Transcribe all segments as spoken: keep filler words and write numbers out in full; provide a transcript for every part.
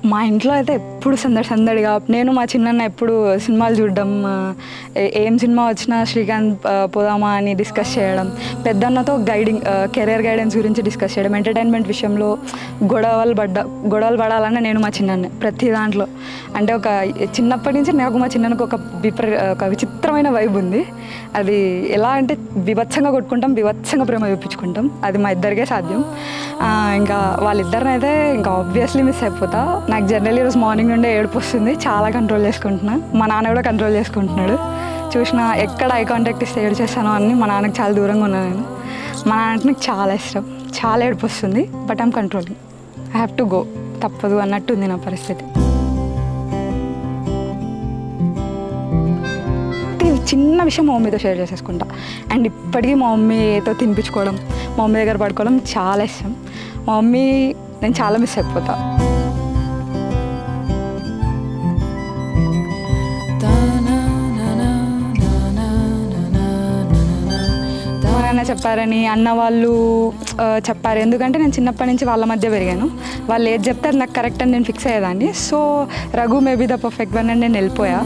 మా ఇంట్లో అయితే ఎప్పుడు సందడి సందడిగా, నేను మా చిన్నన్న ఎప్పుడు సినిమాలు చూడడం, ఏం సినిమా వచ్చినా శ్రీకాంత్ పోదామా అని డిస్కస్ చేయడం, పెద్దన్నతో గైడింగ్ కెరియర్ గైడెన్స్ గురించి డిస్కస్ చేయడం, ఎంటర్టైన్మెంట్ విషయంలో గొడవలు పడ్డ గొడవలు పడాలన్న నేను మా చిన్నన్నే ప్రతి దాంట్లో. అంటే ఒక చిన్నప్పటి నుంచి నాకు మా చిన్నకు ఒక విపరీ ఒక విచిత్రమైన వైబ్ ఉంది. అది ఎలా అంటే వివత్సంగా కొట్టుకుంటాం, వివత్సంగా ప్రేమ చూపించుకుంటాం. అది మా ఇద్దరికే సాధ్యం. ఇంకా వాళ్ళిద్దరినైతే ఇంకా ఆబ్వియస్లీ మిస్ అయిపోతా. నాకు జనరల్లీ ఈరోజు మార్నింగ్ నుండే ఏడుపు వస్తుంది, చాలా కంట్రోల్ చేసుకుంటున్నా. మా నాన్న కూడా కంట్రోల్ చేసుకుంటున్నాడు. చూసిన ఎక్కడ ఐ కాంటాక్ట్ ఇస్తే ఏడు చేస్తానో అని మా నాన్నకి చాలా దూరంగా ఉన్నాను నేను. మా నాన్నకి నాకు చాలా ఇష్టం, చాలా ఏడుపు వస్తుంది. But I'm controlling. I have to go, తప్పదు అన్నట్టు ఉంది నా పరిస్థితి. చిన్న విషయం మా మమ్మీతో షేర్ చేసేసుకుంటా. అండ్ ఇప్పటికీ మా మమ్మీతో తినిపించుకోవడం, మా మమ్మీ దగ్గర పడుకోవడం చాలా ఇష్టం. మా మమ్మీ నేను చాలా మిస్ అయిపోతా. ఎవరైనా చెప్పారని అన్న వాళ్ళు చెప్పారు. ఎందుకంటే నేను చిన్నప్పటి నుంచి వాళ్ళ మధ్య పెరిగాను. వాళ్ళు ఏది చెప్తే అది నాకు కరెక్ట్ అని నేను ఫిక్స్ అయ్యేదాన్ని. So Raghu maybe the perfect one అని నేను వెళ్ళిపోయా.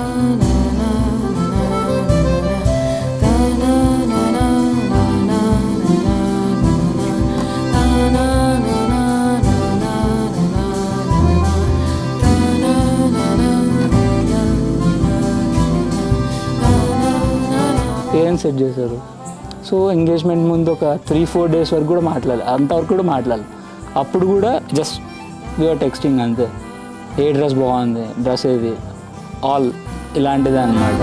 పేరెంట్స్ సెట్ చేశారు. సో ఎంగేజ్మెంట్ ముందు ఒక త్రీ ఫోర్ డేస్ వరకు కూడా మాట్లాడాలి, అంతవరకు కూడా మాట్లాడాలి. అప్పుడు కూడా జస్ట్ వీఆర్ టెక్స్టింగ్ అంతే. ఏ డ్రెస్ బాగుంది, డ్రెస్ ఏది, ఆల్ ఇలాంటిదే అన్నమాట.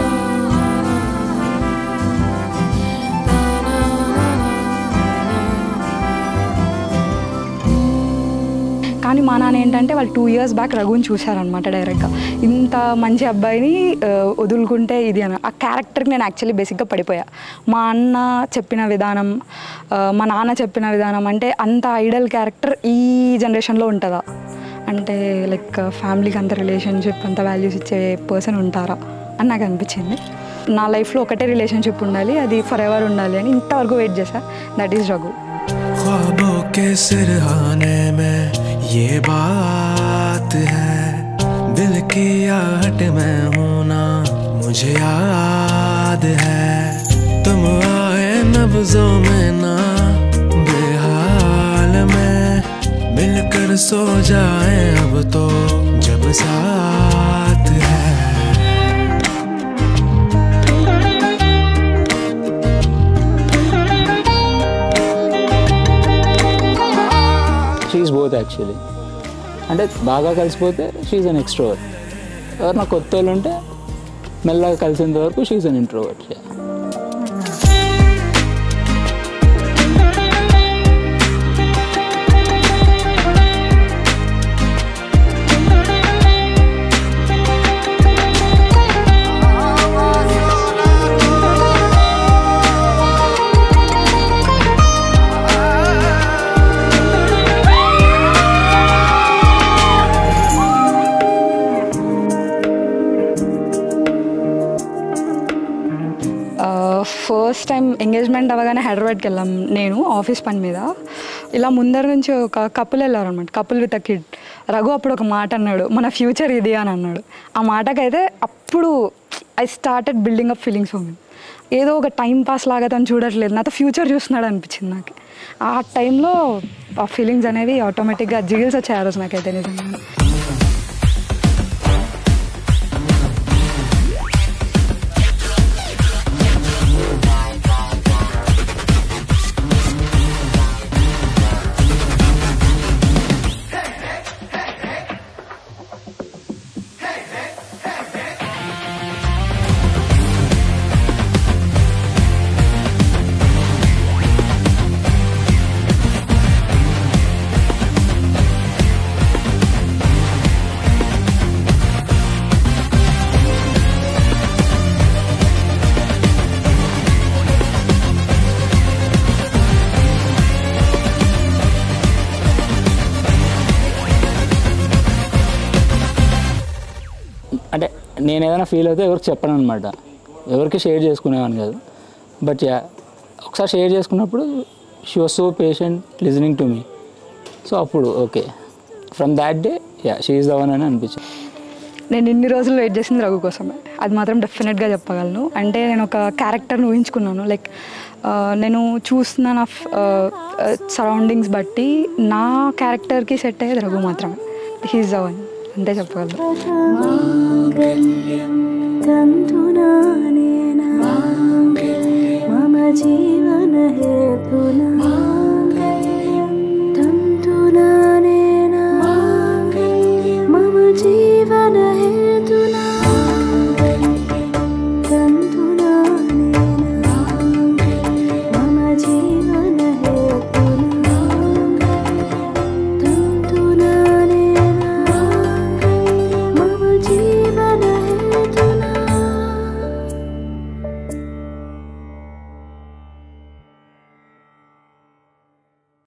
కానీ మా నాన్న ఏంటంటే వాళ్ళు టూ ఇయర్స్ బ్యాక్ రఘుని చూశారనమాట డైరెక్ట్గా. ఇంత మంచి అబ్బాయిని వదులుకుంటే ఇది అని. ఆ క్యారెక్టర్కి నేను యాక్చువల్లీ బేసిక్గా పడిపోయా. మా అన్న చెప్పిన విధానం, మా నాన్న చెప్పిన విధానం, అంటే అంత ఐడల్ క్యారెక్టర్ ఈ జనరేషన్లో ఉంటుందా? అంటే లైక్ ఫ్యామిలీకి అంత రిలేషన్షిప్, అంత వాల్యూస్ ఇచ్చే పర్సన్ ఉంటారా అని నాకు అనిపించింది. నా లైఫ్లో ఒకటే రిలేషన్షిప్ ఉండాలి, అది ఫర్ ఎవర్ ఉండాలి అని ఇంతవరకు వెయిట్ చేశా. That is Raghu. ख्वाबों के सिरहाने में ये बात है, दिल की आहट में हूँ ना मुझे याद है, तुम आए नब्जों में ना बेहाल में, मिलकर सो जाए अब तो जब साथ है. She is both actually. అంటే బాగా కలిసిపోతే షీఈస్ అన్ ఎక్స్ట్రోవర్ట్. ఎవరైనా కొత్త వాళ్ళు ఉంటే మెల్లగా కలిసేంత వరకు she is an introvert. First time engagement అవ్వగానే హైదరాబాద్కి వెళ్ళాం నేను ఆఫీస్ పని మీద. ఇలా ముందర నుంచి ఒక కపుల్ వెళ్ళారు అనమాట, couple with a kid. Raghu అప్పుడు ఒక మాట అన్నాడు, మన ఫ్యూచర్ ఇది అని అన్నాడు. ఆ మాటకైతే అప్పుడు I started building up feelings for me. ఏదో ఒక టైం పాస్ లాగా తను చూడట్లేదు, నాతో ఫ్యూచర్ చూస్తున్నాడు అనిపించింది నాకు. ఆ టైంలో ఆ ఫీలింగ్స్ అనేవి ఆటోమేటిక్గా జిగిల్స్ వచ్చాయి ఆ రోజు నాకైతే నిజంగా. అంటే నేను ఏదైనా ఫీల్ అయితే ఎవరికి చెప్పను అనమాట, ఎవరికి షేర్ చేసుకునేవాని కాదు. బట్ యా ఒకసారి షేర్ చేసుకున్నప్పుడు she was so patient listening to me. So అప్పుడు okay, from that day yeah she is the one అని అనిపించింది. నేను ఇన్ని రోజులు వెయిట్ చేసింది రఘు కోసమే, అది మాత్రం డెఫినెట్గా చెప్పగలను. అంటే నేను ఒక క్యారెక్టర్ని ఊహించుకున్నాను, లైక్ నేను చూస్తున్న నా సరౌండింగ్స్ బట్టి నా క్యారెక్టర్కి సెట్ అయ్యేది రఘు మాత్రమే. హీఈస్ ద వన్ అంతే చెప్పగలను. మమ జీవన హేతునా